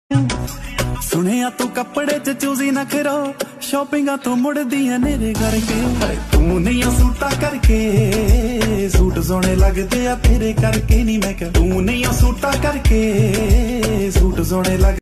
सुनिया तू कपड़े च चूजी नखरो, शॉपिंगा तो मुड़दियां नेरे करके। तू नहीं सूटा करके, सूट सोने लगदे आ तेरे करके। नहीं मैं तू नहीं सूटा करके, सूट सोने लग